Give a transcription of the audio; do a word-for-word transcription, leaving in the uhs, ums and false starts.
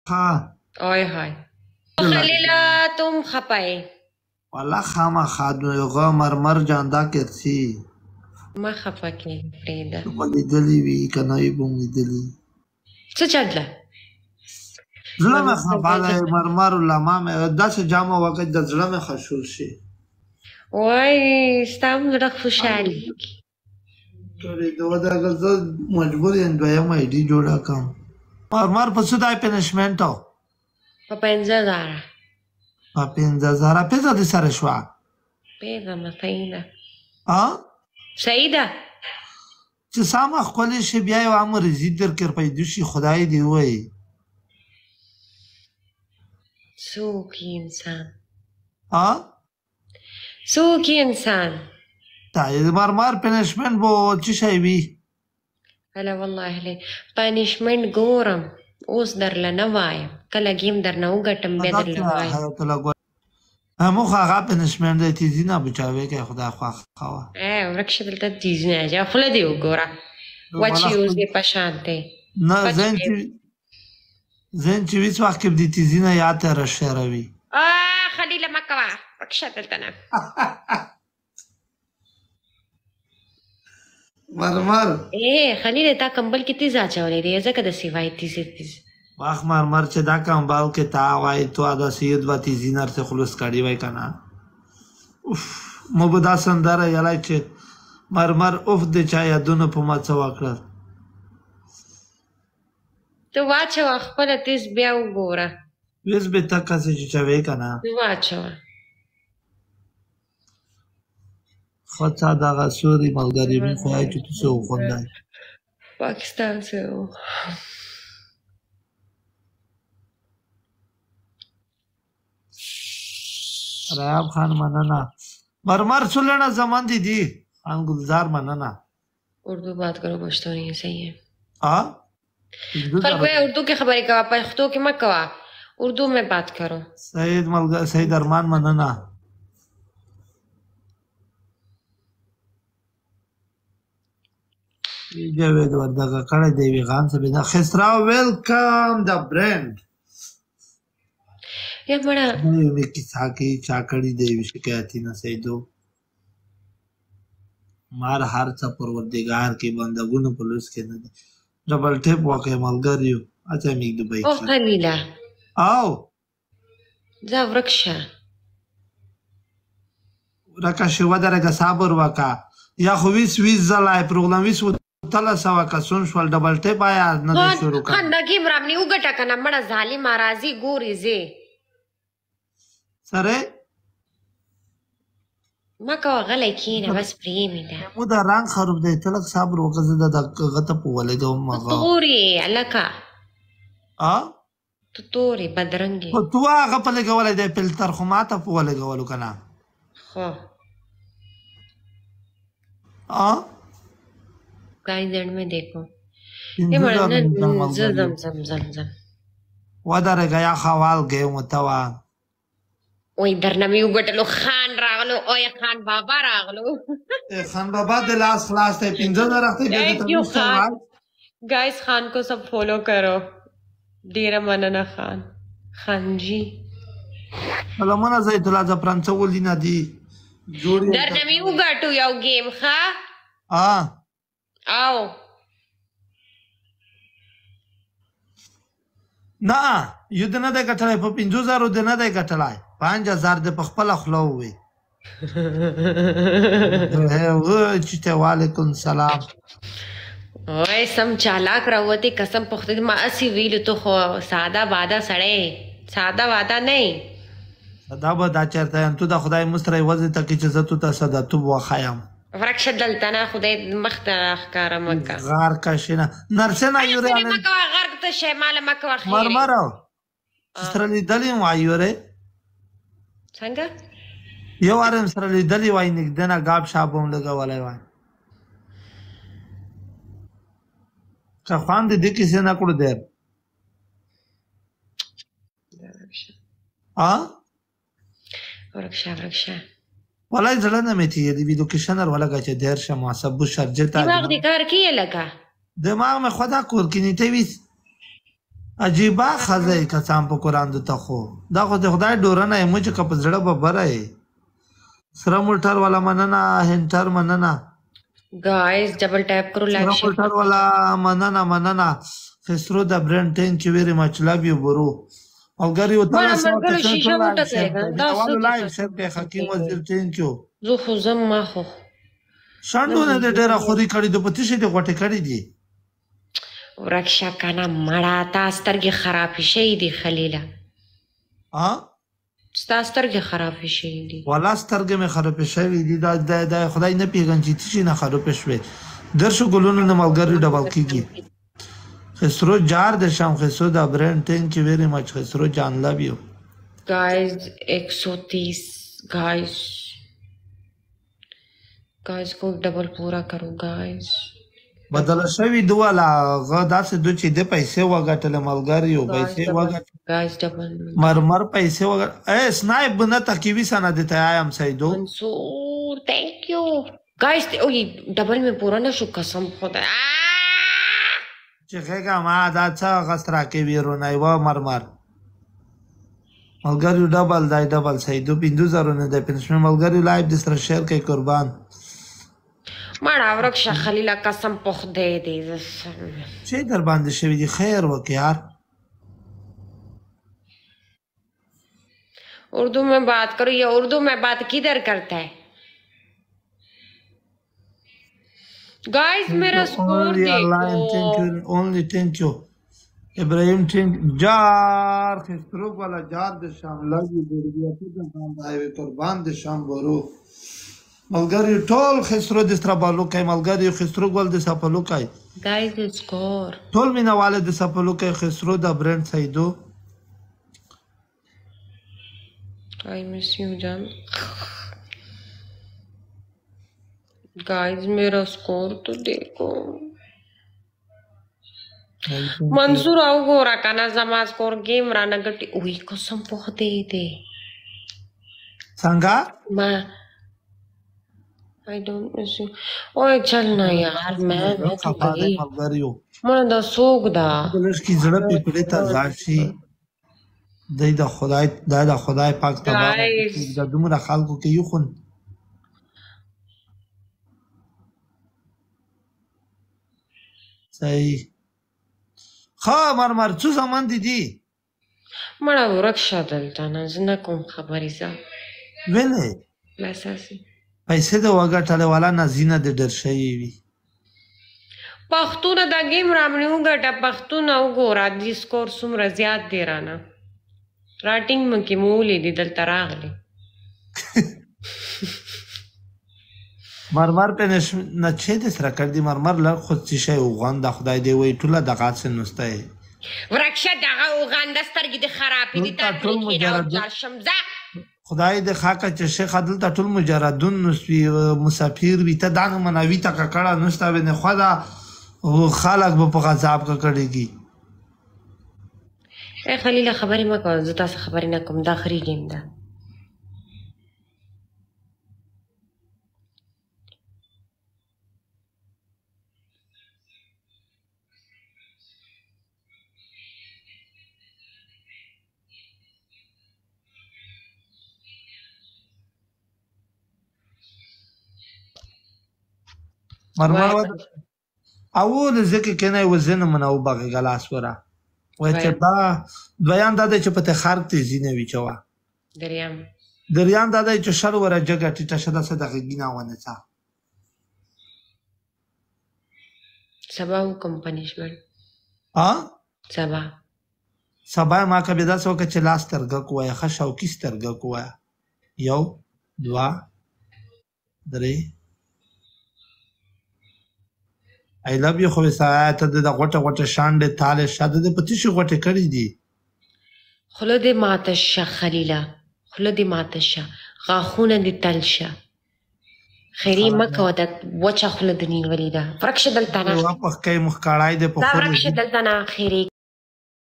ها آی های خلیلا تم خپای والله خامخا دغه مرمر جاندا کرسي ما خفه کې پرېږده ته به لیدلې وي که نه وي به مو لیدلي څه چله زړه مې خفه دی مرمر علما مې داسې جامه وکړه د زړه مې خشول شي وای ستا هم زړه خوشحالېږي ټولې دغه دغه زه مجبور یم دویم آی ډي جوړه کړم مرمر په څه دی پنشمنټ په پنځه زره په پنځه زره پیسه دې سره شوه پیزه مه صحیح ده صحیح ده چې سامه ښکلې شي بیا یو عمر رزي درکې پیدا شي خدای دې ووایي څوک انسان ها څوک انسان دا مرمر پنشمنټ به څه شی وي هله والله هلې پنشمنټ ګورم اوس درله نه وایم کله ګیم درنه وګټم بیا درله وایم هموخ هغه پنشمنټ دی تیزي نه بچاوی که خدا خواه خواه ای ورک شه دلته تیزي نه اچوه خوله دې وګوره وچې اوزې په شان دی نه زین چې زین چې هېڅ وخت کې به دې تیزي نه یاد ته راشروي خلیله مه کوه ورک شه دلته نه مرمر ای خلیله تا کمبل کې تیز اچولی دی ځکه داسې وایي تیزې تیز واخ مرمر چې دا کمبل کې تا وایي تو دا سید به تیزي نرسې خلوص کړي وای که نه مو به دا سندره یلی چې مرمر اوف د چا یادونه په ما څه وکړل ته واچوه خپله تیز بیا وګوره ویس به ته کسې چې چوې که نه واچوه خو څه دغه سوري ملګري مې خو وایي چې تو څه وخوندی پاکستان څه و ریاب خان مننا مرمر سلنا زمان دیدی خان گلزار مننا اردو بات کرو پشتو نہیں صحیح ہے ہاں خلقوی اردو کی خبری کوا پختو کی مت کوا اردو میں بات کرو سید ملګر سید ارمان مننا جاوید وردګه کړه دی وی غان سبه دا خسرا ویلکم دا برند یا بڑا میں کسا کی چاکڑی دی شکایتی نہ سیدو مار هر څه پروردگار کې بندګونو پولیس کې نه دي ډبل ټیپ واکه ملګریو اته میګ دوبای او خلیلا او ځا ورکشه راکا شو درګه صبر وکا یا خو ویس ویس زلای پروګرام ویس تلا سوا کا سون شول ډبل ټیپ آیا نه شروع کړه خندګي مرامني وګټه کنه مړه ظالم راضي ګوري زی سره ما کا غلې کینه بس پریمي ده مو دا رنگ خراب دی تلک صبر وکړه د غته په ولګو مغه توري الکا ا تو توري بدرنګي او تو هغه په لګولې دی فلټر خو ماته په ولګولو کنه خو ا guys and में देखो ये मरना जम जम जम जम ودره غیا خوال گئے متوا وای درنه می وګټلو خان راغلو او خان بابا راغلو خان بابا د لاس خلاص ته پینځه نه راځي کیوں خان गाइस خان को सब फॉलो करो ډیر مننه خان خان جی سلامونه زید الله زفران څه ولینه دی جوړ درنه می وګټو یو گیم ښا ها او نه یو د نه د کټلای په پنځه زره د نه د کټلای پنځه زره د په خپل خلو وي هه چې ته وعلیکم سلام اوه سم چالاک راوتی قسم پخته ما اسی ویل تو خو ساده باده سړی ساده واده نه دا به دا چرته ته د خدای مستری وځي ته چې زه تو ته صدا تو وخایم ورک شدل تنا خدای مخت اخکار مکه غار کښنه نرسنه یوره نه مکه غار ته شی مال مکه خیر مرمر سره لیدلی و ایوره څنګه یو ارم سره لیدلی وای نګدنه غاب شابوم لګولای وای که خوان دې کیسه نه کړو در ا ورکشه ورکشه والله زړه نه مې تیری وی لوکیشنر ولګه چې ډیر شه محسب شرجه تا دماغ دې کار کیه لگا دماغ مې خدا کور کې نه تی وی عجیبه ښځه یې قسم په قرآن ته خو دا خو د خدای ډورنه یې مو چې که په زړه به بره یې سره موټر والا مننه هنټر مننه गाइस डबल टैप करो लाइक سره शेयर موټر والا مننه مننه خسرو د برند ټینک یو ویری مچ لو یو برو ملګری او بڑا تاسو مرګره شیشه موټه کېږه دا والو څه لایو شپ کې حکیم وزیر ټینک یو زه خو زم ما خو شاندونه د ډیره خوري کړي د پتیشي د غټه کړي دي ورکشا کنه مړه تا سترګې خرابې شي دي خلیله ها ستا سترګې خرابې شي دي ولا سترګې مې خرابې شوي دي دا د خدای نه پیغام چې تشي نه خرابې شوي درشو ګلونو نه ملګری ډبل کیږي خسرو جار د شام خسرو د برند ټینک یو ویری مچ خسرو جان لو یو गाइस एक सौ तीस गाइस गाइस को डबल पूरा करो guys بدل شوی دواله غا داسې دو چې د پیسې وګټل ملګری او پیسې وګټل guys double مرمر پیسې وګټل اے سنایپ بنا تکیوی سنا دیتا آیم سایدو منصور thank you guys ओए डबल में पूरा ना शो कसम खुदा چې هغه ما دا څه غسرا کې ویرو نه و مرمر ملګری ډبل دای ډبل سایدو پینځه زره نه د پنځه ملګری لایو د سره شیر کوي قربان مړه ورکشه خلیله قسم په خدای دې چې در باندې شوی دی خیر وکړه یار उर्दू में बात करो या उर्दू में बात किधर करता है गाइस मेरा स्कोर देखो only thank you ابراهيم ټینګ جار خسرو والا جار د شام لګي د بیا په ځان باندې قربان د شام ورو ملګری ټول خسرو د سترابالو کوي ملګری خسرو ګل د سپلو کوي guys score ټول مینا والد د سپلو کوي خسرو د برند سایدو I miss you जान गाइस मेरा स्कोर तो देखो मंसूर आओ गोरा काना जमा स्कोर गेम राना गटी ओए कसम په خدای دې څنګه ما I don't miss you. ओए चल ना यार मैं मैं तो गई ملګریو مړه دا سوق دا بلش کی زړه پیپړې ته ځاشي دای د خدای دای د خدای پاک تبارک د دومره خلکو کې یو خون صحیح خا مرمر څه زمان دي دي مړه ورکشه دلته نه زنه کوم خبرې زه ویلې اساسي پیسې د وګټل والا نه زینه د ډر شي وي پښتون دا گیم رامنه وګټه پښتون وګورا د سکور څومره زیات دی رانه راټینګ مکه مولې دي دلته راغلي مرمر په نش نه چې د سره کړ دي مرمر لر خود شي وغان د خدای دی وای ټوله دغه څه نسته ورکشه دغه وغان د سترګې د خرابې دي تاسو کې راو شمزه خدای د خاکه چې شیخ عدل ته ټول مجردون نسوي مسافر وي ته دانه مناوي ته کړه نسته ونه خدا خلق به په غضب کړيږي اے خلیل خبرې ما کوم زه تاسو خبرې نه کوم دا خري گیم ده مرمر اول ځکه کنه وزن منو بغه ګلاس ورا وای چې دا دویان د چې په تخار ته زینه ویچوا دریام دریان د چې شر ورا جګه ټیټه شده صدقه گینا ونه تا سبا کوم پنیشمنت ها سبا سبا ما کبه دا څوک چې لاس ترګه کوه خشاو کیس ترګه کوه یو دوا درې I love you خو ساعت د غټه غټه شانډه تاله شاده د پتیشي غټه کړی دي خلد ماتشه خلیلا خلد ماتشه غاخونه د تلشه خیری مکه ود وچه خلد نی ولیدا فرکش دلته نه واپس کای مخ کړای د په فرکش دلته نه خیری